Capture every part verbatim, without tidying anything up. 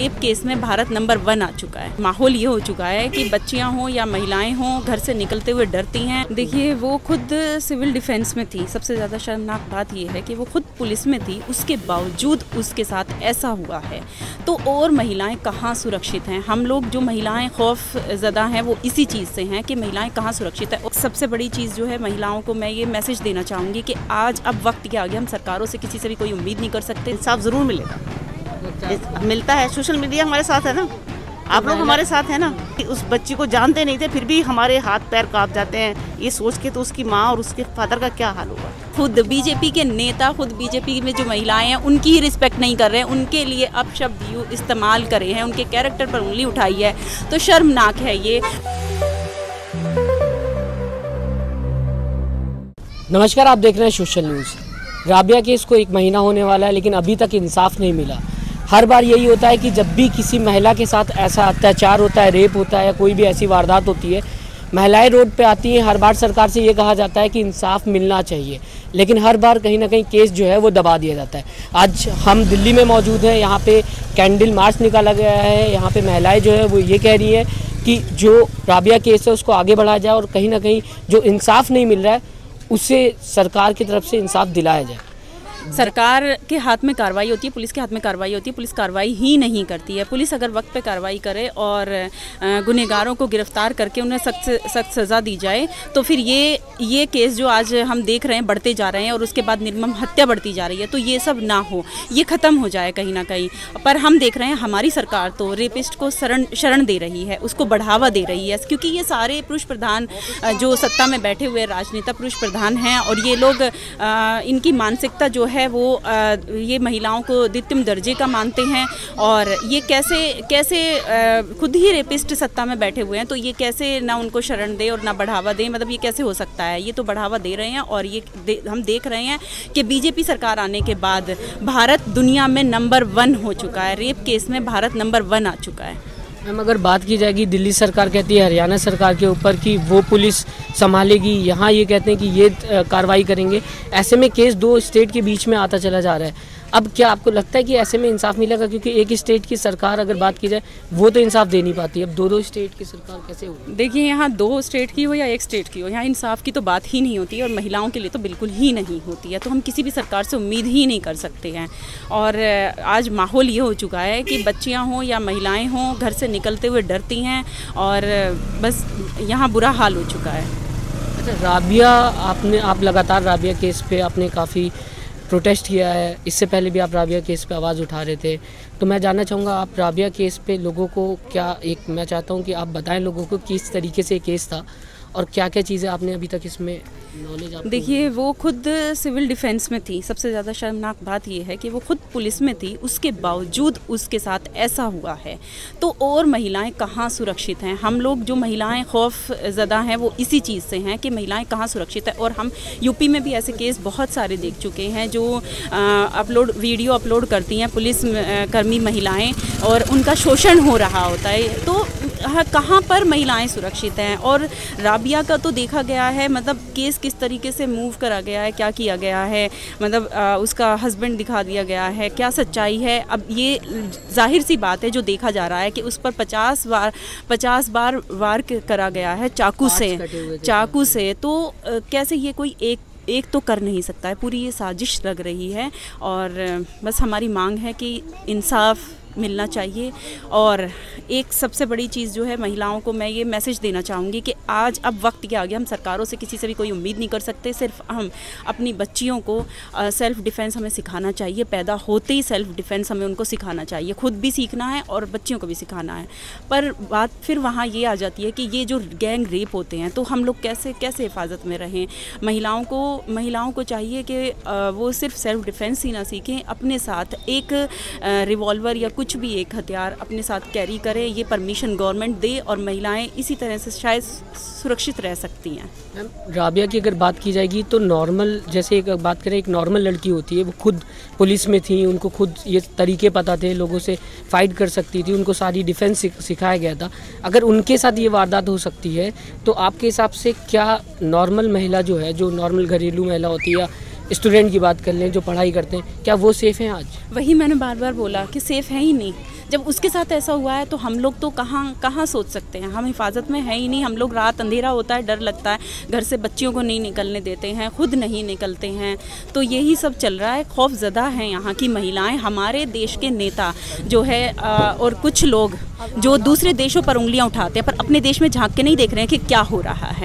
Rape case में Bharat number one आ चुका है। माहौल ये हो चुका है कि बच्चियां हों या महिलाएं हों घर से निकलते हुए डरती हैं। देखिए, वो खुद सिविल डिफेंस में थी। सबसे ज़्यादा शर्मनाक बात ये है कि वो खुद पुलिस में थी, उसके बावजूद उसके साथ ऐसा हुआ है। तो और महिलाएं कहाँ सुरक्षित हैं? हम लोग जो महिलाएं खौफ ज़दा हैं वो इसी चीज़ से हैं कि महिलाएं कहाँ सुरक्षित हैं। और सबसे बड़ी चीज़ जो है, महिलाओं को मैं ये मैसेज देना चाहूँगी कि आज अब वक्त के आगे हम सरकारों से किसी से भी कोई उम्मीद नहीं कर सकते। इंसाफ ज़रूर मिलेगा, मिलता है। सोशल मीडिया हमारे साथ है ना, आप लोग हमारे साथ है ना। उस बच्ची को जानते नहीं थे, फिर भी हमारे हाथ पैर कांप जाते हैं ये सोच के, तो उसकी माँ और उसके फादर का क्या हाल होगा। खुद बीजेपी के नेता, खुद बीजेपी में जो महिलाएं हैं उनकी ही रिस्पेक्ट नहीं कर रहे हैं, उनके लिए अपशब्द यू इस्तेमाल करे हैं, उनके कैरेक्टर पर उंगली उठाई है, तो शर्मनाक है ये। नमस्कार, आप देख रहे हैं सोशल न्यूज़। राबिया केस को एक महीना होने वाला है, लेकिन अभी तक इंसाफ नहीं मिला। हर बार यही होता है कि जब भी किसी महिला के साथ ऐसा अत्याचार होता है, रेप होता है या कोई भी ऐसी वारदात होती है, महिलाएं रोड पे आती हैं। हर बार सरकार से ये कहा जाता है कि इंसाफ मिलना चाहिए, लेकिन हर बार कहीं ना कहीं केस जो है वो दबा दिया जाता है। आज हम दिल्ली में मौजूद हैं, यहाँ पे कैंडल मार्च निकाला गया है। यहाँ पे महिलाएं जो है वो ये कह रही हैं कि जो राबिया केस है उसको आगे बढ़ाया जाए और कहीं ना कहीं जो इंसाफ नहीं मिल रहा है उसे सरकार की तरफ से इंसाफ दिलाया जाए। सरकार के हाथ में कार्रवाई होती है, पुलिस के हाथ में कार्रवाई होती है, पुलिस कार्रवाई ही नहीं करती है। पुलिस अगर वक्त पे कार्रवाई करे और गुनहगारों को गिरफ्तार करके उन्हें सख्त सख्त सज़ा दी जाए, तो फिर ये ये केस जो आज हम देख रहे हैं बढ़ते जा रहे हैं और उसके बाद निर्मम हत्या बढ़ती जा रही है, तो ये सब ना हो, ये ख़त्म हो जाए कहीं ना कहीं। पर हम देख रहे हैं हमारी सरकार तो रेपिस्ट को शरण शरण दे रही है, उसको बढ़ावा दे रही है, क्योंकि ये सारे पुरुष प्रधान जो सत्ता में बैठे हुए राजनेता पुरुष प्रधान हैं और ये लोग, इनकी मानसिकता जो है वो आ, ये महिलाओं को द्वितीय दर्जे का मानते हैं। और ये कैसे कैसे आ, खुद ही रेपिस्ट सत्ता में बैठे हुए हैं, तो ये कैसे ना उनको शरण दे और ना बढ़ावा दे, मतलब ये कैसे हो सकता है? ये तो बढ़ावा दे रहे हैं। और ये दे, हम देख रहे हैं कि बीजेपी सरकार आने के बाद भारत दुनिया में नंबर वन हो चुका है। रेप केस में भारत नंबर वन आ चुका है। मैम, अगर बात की जाएगी, दिल्ली सरकार कहती है हरियाणा सरकार के ऊपर कि वो पुलिस संभालेगी, यहाँ ये कहते हैं कि ये कार्रवाई करेंगे। ऐसे में केस दो स्टेट के बीच में आता चला जा रहा है। अब क्या आपको लगता है कि ऐसे में इंसाफ मिलेगा? क्योंकि एक स्टेट की सरकार अगर बात की जाए वो तो इंसाफ दे नहीं पाती, अब दो दो स्टेट की सरकार कैसे होगी? देखिए, यहाँ दो स्टेट की हो या एक स्टेट की हो, यहाँ इंसाफ की तो बात ही नहीं होती है और महिलाओं के लिए तो बिल्कुल ही नहीं होती है। तो हम किसी भी सरकार से उम्मीद ही नहीं कर सकते हैं। और आज माहौल ये हो चुका है कि बच्चियाँ हों या महिलाएँ हों घर से निकलते हुए डरती हैं और बस यहाँ बुरा हाल हो चुका है। अच्छा, राबिया आपने आप लगातार राबिया केस पे आपने काफ़ी प्रोटेस्ट किया है, इससे पहले भी आप राबिया केस पे आवाज़ उठा रहे थे, तो मैं जानना चाहूँगा आप राबिया केस पे लोगों को क्या, एक मैं चाहता हूँ कि आप बताएं लोगों को किस तरीके से केस था और क्या क्या चीज़ें आपने अभी तक इसमें नॉलेज? देखिए, वो खुद सिविल डिफेंस में थी। सबसे ज़्यादा शर्मनाक बात ये है कि वो खुद पुलिस में थी, उसके बावजूद उसके साथ ऐसा हुआ है। तो और महिलाएं कहाँ सुरक्षित हैं? हम लोग जो महिलाएं खौफ ज़दा हैं वो इसी चीज़ से हैं कि महिलाएं कहाँ सुरक्षित हैं। और हम यूपी में भी ऐसे केस बहुत सारे देख चुके हैं जो अपलोड वीडियो अपलोड करती हैं पुलिस कर्मी महिलाएँ और उनका शोषण हो रहा होता है। तो कहाँ पर महिलाएं सुरक्षित हैं? और राबिया का तो देखा गया है, मतलब केस किस तरीके से मूव करा गया है, क्या किया गया है, मतलब आ, उसका हस्बैंड दिखा दिया गया है, क्या सच्चाई है। अब ये जाहिर सी बात है, जो देखा जा रहा है कि उस पर पचास बार पचास बार वार करा गया है चाकू से चाकू से तो आ, कैसे ये कोई एक एक तो कर नहीं सकता है, पूरी ये साजिश लग रही है। और बस हमारी मांग है कि इंसाफ मिलना चाहिए। और एक सबसे बड़ी चीज़ जो है, महिलाओं को मैं ये मैसेज देना चाहूँगी कि आज अब वक्त के आगे हम सरकारों से किसी से भी कोई उम्मीद नहीं कर सकते। सिर्फ हम अपनी बच्चियों को आ, सेल्फ़ डिफेंस हमें सिखाना चाहिए। पैदा होते ही सेल्फ़ डिफेंस हमें उनको सिखाना चाहिए, खुद भी सीखना है और बच्चियों को भी सिखाना है। पर बात फिर वहाँ ये आ जाती है कि ये जो गैंग रेप होते हैं, तो हम लोग कैसे कैसे हिफाजत में रहें? महिलाओं को महिलाओं को चाहिए कि वो सिर्फ सेल्फ़ डिफेंस ही ना सीखें, अपने साथ एक रिवॉल्वर या कुछ भी एक हथियार अपने साथ कैरी करें। ये परमिशन गवर्नमेंट दे और महिलाएं इसी तरह से शायद सुरक्षित रह सकती हैं। मैम, राबिया की अगर बात की जाएगी तो नॉर्मल, जैसे एक बात करें, एक नॉर्मल लड़की होती है, वो खुद पुलिस में थी, उनको खुद ये तरीके पता थे, लोगों से फाइट कर सकती थी, उनको सारी डिफेंस सिखाया गया था। अगर उनके साथ ये वारदात हो सकती है तो आपके हिसाब से क्या नॉर्मल महिला जो है, जो नॉर्मल घरेलू महिला होती है या स्टूडेंट की बात कर लें जो पढ़ाई करते हैं, क्या वो सेफ़ हैं आज? वही मैंने बार बार बोला कि सेफ़ है ही नहीं। जब उसके साथ ऐसा हुआ है तो हम लोग तो कहाँ कहाँ सोच सकते हैं, हम हिफाजत में है ही नहीं। हम लोग रात अंधेरा होता है, डर लगता है, घर से बच्चियों को नहीं निकलने देते हैं, खुद नहीं निकलते हैं। तो यही सब चल रहा है, खौफजदा हैं यहाँ की महिलाएं। हमारे देश के नेता जो है आ, और कुछ लोग जो दूसरे देशों पर उंगलियां उठाते हैं पर अपने देश में झांक के नहीं देख रहे हैं कि क्या हो रहा है।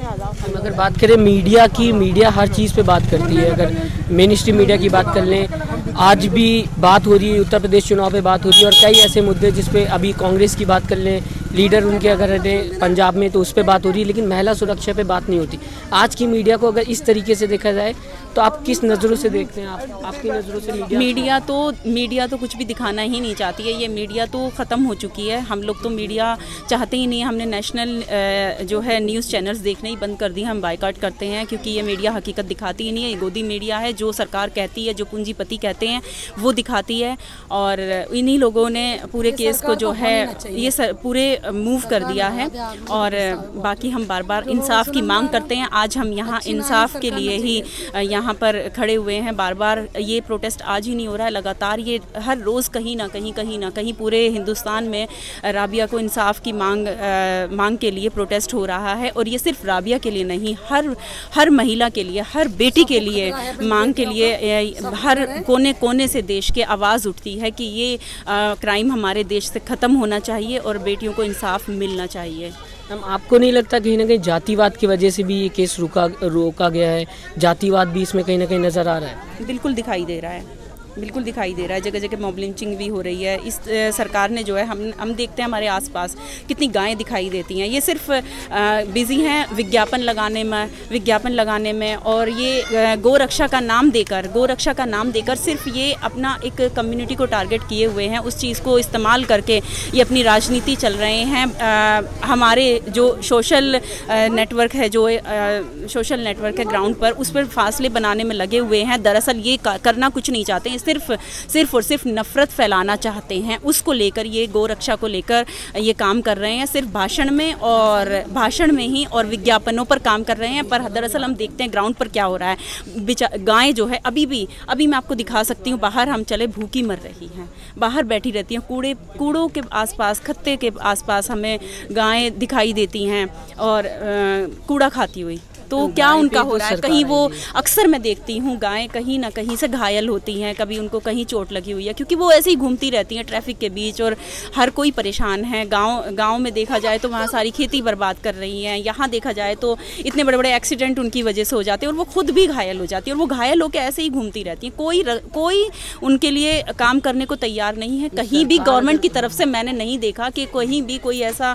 हम अगर बात करें मीडिया की, मीडिया हर चीज़ पे बात करती है। अगर मेन स्ट्रीम मीडिया की बात कर लें, आज भी बात हो रही है, उत्तर प्रदेश चुनाव पे बात हो रही है, और कई ऐसे मुद्दे जिस पे अभी कांग्रेस की बात कर लें, लीडर उनके अगर रहे पंजाब में तो उस पर बात हो रही है, लेकिन महिला सुरक्षा पे बात नहीं होती। आज की मीडिया को अगर इस तरीके से देखा जाए तो आप किस नज़रों से देखते हैं? आप आपकी नज़रों से मीडिया मीडिया तो मीडिया तो कुछ भी दिखाना ही नहीं चाहती है। ये मीडिया तो ख़त्म हो चुकी है। हम लोग तो मीडिया चाहते ही नहीं। हमने नेशनल जो है न्यूज़ चैनल्स देखने ही बंद कर दिए। हम बायकॉट करते हैं क्योंकि ये मीडिया हकीकत दिखाती ही नहीं है। ये गोदी मीडिया है, जो सरकार कहती है, जो पूंजीपति कहते हैं वो दिखाती है। और इन्हीं लोगों ने पूरे केस को जो है ये सर, पूरे मूव कर दिया है। और बाकी हम बार बार इंसाफ की मांग करते हैं। आज हम यहाँ इंसाफ के लिए ही यहाँ पर खड़े हुए हैं। बार बार ये प्रोटेस्ट आज ही नहीं हो रहा है, लगातार ये हर रोज़ कहीं ना कहीं कहीं ना कहीं पूरे हिंदुस्तान में राबिया को इंसाफ की मांग आ, मांग के लिए प्रोटेस्ट हो रहा है। और ये सिर्फ राबिया के लिए नहीं, हर हर महिला के लिए, हर बेटी के लिए मांग के लिए हर कोने कोने से देश के आवाज़ उठती है कि ये आ, क्राइम हमारे देश से ख़त्म होना चाहिए और बेटियों को इंसाफ मिलना चाहिए। हम आपको नहीं लगता कहीं ना कहीं जातिवाद की वजह से भी ये केस रुका रोका गया है? जातिवाद भी इसमें कहीं ना कहीं नज़र आ रहा है। बिल्कुल दिखाई दे रहा है, बिल्कुल दिखाई दे रहा है। जगह जगह मॉब लिंचिंग भी हो रही है। इस आ, सरकार ने जो है, हम हम देखते हैं हमारे आसपास कितनी गायें दिखाई देती हैं। ये सिर्फ बिज़ी हैं विज्ञापन लगाने में विज्ञापन लगाने में और ये गोरक्षा का नाम देकर गोरक्षा का नाम देकर सिर्फ ये अपना एक कम्युनिटी को टारगेट किए हुए हैं। उस चीज़ को इस्तेमाल करके ये अपनी राजनीति चल रहे हैं। आ, हमारे जो सोशल नेटवर्क है, जो सोशल नेटवर्क है ग्राउंड पर, उस पर फासले बनाने में लगे हुए हैं। दरअसल ये करना कुछ नहीं चाहते, सिर्फ सिर्फ और सिर्फ नफ़रत फैलाना चाहते हैं। उसको लेकर ये गोरक्षा को लेकर ये काम कर रहे हैं, सिर्फ भाषण में और भाषण में ही और विज्ञापनों पर काम कर रहे हैं। पर दरअसल हम देखते हैं ग्राउंड पर क्या हो रहा है। गायें जो है अभी भी अभी मैं आपको दिखा सकती हूँ, बाहर हम चले भूखी मर रही हैं, बाहर बैठी रहती हैं। कूड़े कूड़ों के आसपास, खत्ते के आसपास हमें गायें दिखाई देती हैं और कूड़ा खाती हुई। तो क्या उनका हो रहा है? कहीं वो अक्सर मैं देखती हूँ गायें कहीं ना कहीं से घायल होती हैं, कभी उनको कहीं चोट लगी हुई है, क्योंकि वो ऐसे ही घूमती रहती हैं ट्रैफिक के बीच और हर कोई परेशान है। गांव गांव में देखा जाए तो वहाँ सारी खेती बर्बाद कर रही हैं। यहाँ देखा जाए तो इतने बड़े बड़े एक्सीडेंट उनकी वजह से हो जाते हैं और वो खुद भी घायल हो जाती है और वो घायल होकर ऐसे ही घूमती रहती हैं। कोई कोई उनके लिए काम करने को तैयार नहीं है। कहीं भी गवर्नमेंट की तरफ से मैंने नहीं देखा कि कहीं भी कोई ऐसा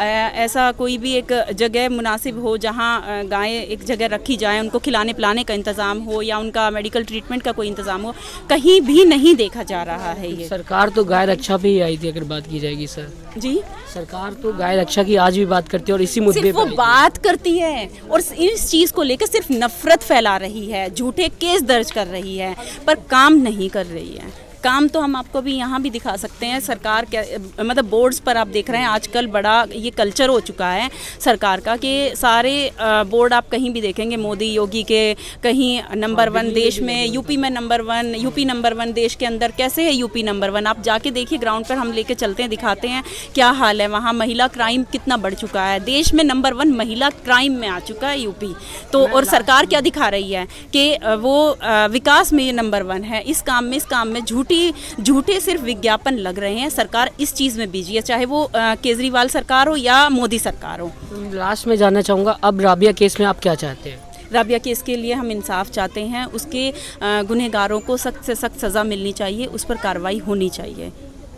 ऐसा कोई भी एक जगह मुनासिब हो जहाँ गायें एक जगह रखी जाए, उनको खिलाने पिलाने का इंतज़ाम हो या उनका मेडिकल ट्रीटमेंट का कोई इंतज़ाम हो। कहीं भी नहीं देखा जा रहा है। ये सरकार तो गाय रक्षा पे ही आई थी, अगर बात की जाएगी सर जी, सरकार तो गाय रक्षा की आज भी बात करती है और इसी मुद्दे पर वो बात करती है और इस चीज़ को लेकर सिर्फ नफरत फैला रही है, झूठे केस दर्ज कर रही है, पर काम नहीं कर रही है। काम तो हम आपको भी यहाँ भी दिखा सकते हैं। सरकार क्या, मतलब बोर्ड्स पर आप देख रहे हैं आजकल बड़ा ये कल्चर हो चुका है सरकार का कि सारे बोर्ड आप कहीं भी देखेंगे मोदी योगी के, कहीं नंबर वन देश में, यूपी में number one, UP number one देश के अंदर। कैसे है यूपी नंबर वन? आप जाके देखिए ग्राउंड पर, हम लेके चलते हैं, दिखाते हैं क्या हाल है वहाँ। महिला क्राइम कितना बढ़ चुका है, देश में नंबर वन महिला क्राइम में आ चुका है यूपी। तो और सरकार क्या दिखा रही है कि वो विकास में ये नंबर वन है, इस काम में इस काम में झूठी झूठे सिर्फ विज्ञापन लग रहे हैं। सरकार इस चीज़ में बिजी है, चाहे वो केजरीवाल सरकार हो या मोदी सरकार हो। लास्ट में जानना चाहूँगा, अब राबिया केस में आप क्या चाहते हैं? राबिया केस के लिए हम इंसाफ चाहते हैं। उसके गुनहगारों को सख्त से सख्त सज़ा मिलनी चाहिए, उस पर कार्रवाई होनी चाहिए।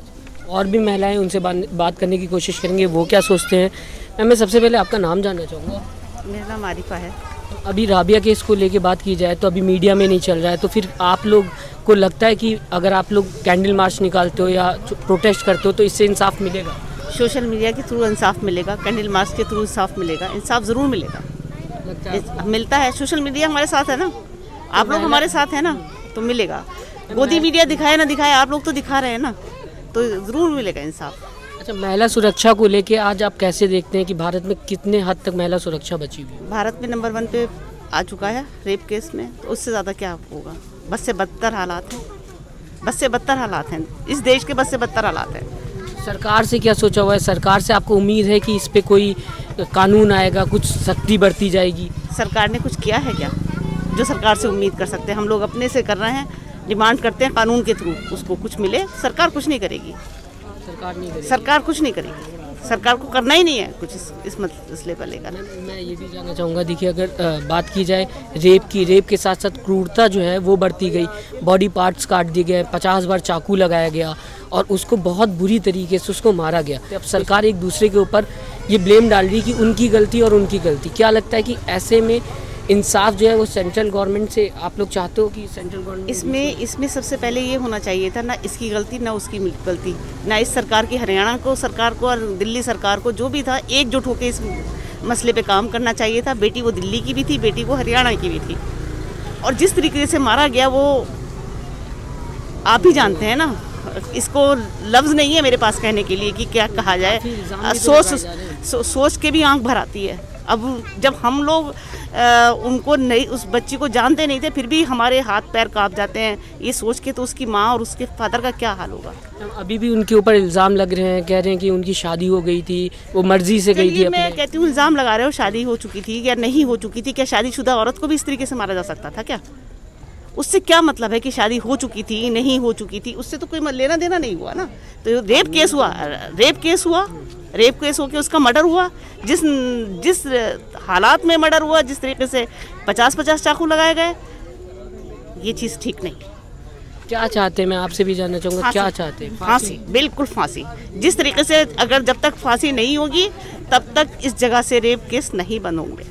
और भी महिलाएं उनसे बात करने की कोशिश करेंगे, वो क्या सोचते हैं। मैं मैं सबसे पहले आपका नाम जानना चाहूँगा। मेरा नाम आरिफा है। अभी राबिया केस को लेके बात की जाए तो अभी मीडिया में नहीं चल रहा है, तो फिर आप लोग को लगता है कि अगर आप लोग कैंडल मार्च निकालते हो या प्रोटेस्ट करते हो तो इससे इंसाफ मिलेगा? सोशल मीडिया के थ्रू इंसाफ मिलेगा, कैंडल मार्च के थ्रू इंसाफ मिलेगा, इंसाफ ज़रूर मिलेगा। मिलता है, सोशल मीडिया हमारे साथ है ना, आप लोग हमारे साथ हैं ना, तो मिलेगा। गोदी मीडिया दिखाए ना दिखाए, आप लोग तो दिखा रहे हैं ना, तो ज़रूर मिलेगा इंसाफ। अच्छा, महिला सुरक्षा को लेके आज आप कैसे देखते हैं कि भारत में कितने हद तक महिला सुरक्षा बची हुई है? भारत में नंबर वन पे आ चुका है रेप केस में, तो उससे ज़्यादा क्या होगा। बस से बदतर हालात हैं, बस से बदतर हालात हैं इस देश के, बस से बदतर हालात हैं। सरकार से क्या सोचा हुआ है? सरकार से आपको उम्मीद है कि इस पे कोई कानून आएगा, कुछ सख्ती बरती जाएगी? सरकार ने कुछ किया है क्या जो सरकार से उम्मीद कर सकते हैं? हम लोग अपने से कर रहे हैं, डिमांड करते हैं कानून के थ्रू उसको कुछ मिले। सरकार कुछ नहीं करेगी, सरकार नहीं करेगी। सरकार कुछ नहीं करेगी, सरकार को करना ही नहीं है कुछ इस इस मसले पर लेकर। मैं ये भी जानना चाहूँगा, देखिए अगर आ, बात की जाए रेप की, रेप के साथ साथ क्रूरता जो है वो बढ़ती गई, बॉडी पार्ट्स काट दिए गए, पचास बार चाकू लगाया गया और उसको बहुत बुरी तरीके से उसको मारा गया। अब सरकार एक दूसरे के ऊपर ये ब्लेम डाल रही कि उनकी गलती और उनकी गलती। क्या लगता है कि ऐसे में इंसाफ जो है वो सेंट्रल गवर्नमेंट से आप लोग चाहते हो कि सेंट्रल गवर्नमेंट इसमें इसमें सबसे पहले ये होना चाहिए था, ना इसकी गलती ना उसकी गलती, ना इस सरकार की, हरियाणा को सरकार को और दिल्ली सरकार को जो भी था एकजुट होकर इस मसले पे काम करना चाहिए था। बेटी वो दिल्ली की भी थी, बेटी वो हरियाणा की भी थी, और जिस तरीके से मारा गया वो आप ही जानते हैं ना। इसको लफ्ज़ नहीं है मेरे पास कहने के लिए कि क्या कहा जाए, सोच सो, सोच के भी आंख भर आती है। अब जब हम लोग आ, उनको नहीं, उस बच्ची को जानते नहीं थे, फिर भी हमारे हाथ पैर कांप जाते हैं ये सोच के, तो उसकी माँ और उसके फादर का क्या हाल होगा। अभी भी उनके ऊपर इल्ज़ाम लग रहे हैं, कह रहे हैं कि उनकी शादी हो गई थी, वो मर्जी से गई थी। मैं कहती हूँ इल्ज़ाम लगा रहे हो, शादी हो चुकी थी या नहीं हो चुकी थी? क्या शादीशुदा औरत को भी इस तरीके से मारा जा सकता था क्या? उससे क्या मतलब है कि शादी हो चुकी थी नहीं हो चुकी थी, उससे तो कोई लेना देना नहीं हुआ ना। तो रेप केस हुआ, रेप केस हुआ, रेप केस हो के उसका मर्डर हुआ, जिस जिस हालात में मर्डर हुआ, जिस तरीके से पचास पचास चाकू लगाए गए, ये चीज़ ठीक नहीं। क्या चाहते हैं, मैं आपसे भी जानना चाहूँगा, क्या चाहते हैं? फांसी, बिल्कुल फांसी। जिस तरीके से अगर जब तक फांसी नहीं होगी तब तक इस जगह से रेप केस नहीं बंद होंगे।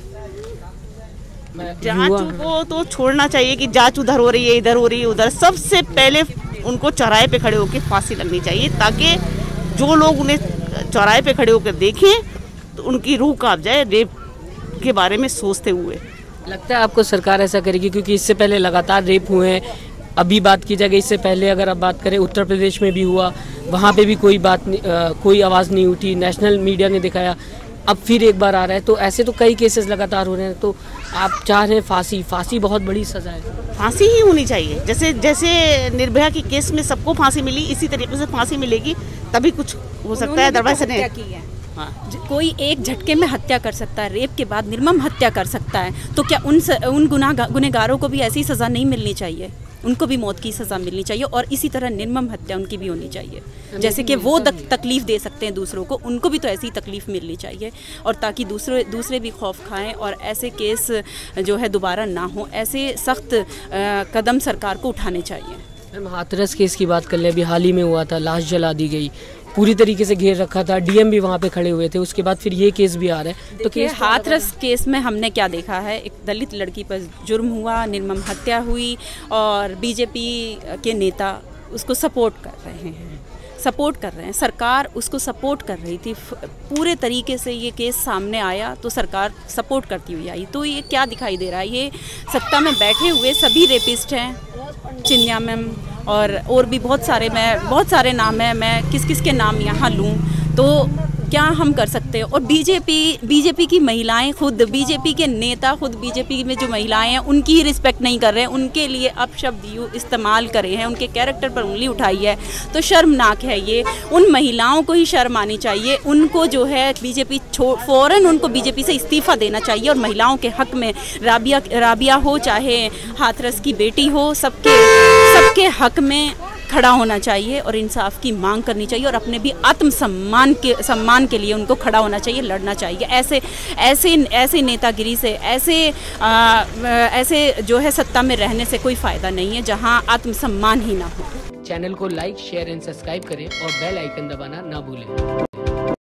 जांच को तो छोड़ना चाहिए कि जांच उधर हो रही है, इधर हो रही है, उधर। सबसे पहले उनको चौराहे पे खड़े होकर फांसी लगनी चाहिए, ताकि जो लोग उन्हें चौराहे पे खड़े होकर देखें तो उनकी रूह कांप जाए रेप के बारे में सोचते हुए। लगता है आपको सरकार ऐसा करेगी? क्योंकि इससे पहले लगातार रेप हुए हैं। अभी बात की जाए, इससे पहले अगर आप बात करें उत्तर प्रदेश में भी हुआ, वहाँ पे भी कोई बात नहीं, आ, कोई आवाज़ नहीं उठी, नेशनल मीडिया ने दिखाया। अब फिर एक बार आ रहा है, तो ऐसे तो कई केसेस लगातार हो रहे हैं। तो आप चाह रहे हैं फांसी? फांसी बहुत बड़ी सज़ा है, फांसी ही होनी चाहिए। जैसे जैसे निर्भया के केस में सबको फांसी मिली, इसी तरीके से फांसी मिलेगी तभी कुछ हो सकता है। अदरवाइज हत्या की है, हाँ। कोई एक झटके में हत्या कर सकता है, रेप के बाद निर्मम हत्या कर सकता है, तो क्या उन उन गुनाह गुनहगारों को भी ऐसी सज़ा नहीं मिलनी चाहिए? उनको भी मौत की सज़ा मिलनी चाहिए, और इसी तरह निर्मम हत्या उनकी भी होनी चाहिए। जैसे कि वो तकलीफ़ दे सकते हैं दूसरों को, उनको भी तो ऐसी तकलीफ़ मिलनी चाहिए, और ताकि दूसरे दूसरे भी खौफ खाएं और ऐसे केस जो है दोबारा ना हो। ऐसे सख्त कदम सरकार को उठाने चाहिए। मैम, हाथरस केस की बात कर लें, अभी हाल ही में हुआ था, लाश जला दी गई, पूरी तरीके से घेर रखा था, डीएम भी वहाँ पे खड़े हुए थे, उसके बाद फिर ये केस भी आ रहा है। तो केस हाथरस केस में हमने क्या देखा है, एक दलित लड़की पर जुर्म हुआ, निर्मम हत्या हुई, और बीजेपी के नेता उसको सपोर्ट कर रहे हैं सपोर्ट कर रहे हैं सरकार उसको सपोर्ट कर रही थी। पूरे तरीके से ये केस सामने आया तो सरकार सपोर्ट करती हुई आई। तो ये क्या दिखाई दे रहा है, ये सत्ता में बैठे हुए सभी रेपिस्ट हैं, चिन्या मैम और और भी बहुत सारे, मैं बहुत सारे नाम हैं, मैं किस किस के नाम यहाँ लूँ, तो क्या हम कर सकते हैं। और बीजेपी बीजेपी की महिलाएं खुद, बीजेपी के नेता खुद, बीजेपी में जो महिलाएं हैं उनकी ही रिस्पेक्ट नहीं कर रहे हैं, उनके लिए अपशब्द यू इस्तेमाल करे हैं, उनके कैरेक्टर पर उंगली उठाई है, तो शर्मनाक है ये। उन महिलाओं को ही शर्म आनी चाहिए, उनको जो है बीजेपी छोड़ फ़ौरन उनको बीजेपी से इस्तीफ़ा देना चाहिए, और महिलाओं के हक में राबिया राबिया हो चाहे हाथरस की बेटी हो, सबके सबके हक में खड़ा होना चाहिए और इंसाफ की मांग करनी चाहिए, और अपने भी आत्मसम्मान के सम्मान के लिए उनको खड़ा होना चाहिए, लड़ना चाहिए। ऐसे ऐसे ऐसे नेतागिरी से, ऐसे आ, ऐसे जो है सत्ता में रहने से कोई फ़ायदा नहीं है जहां आत्मसम्मान ही ना हो। चैनल को लाइक, शेयर एंड सब्सक्राइब करें और बेल आइकन दबाना ना भूलें।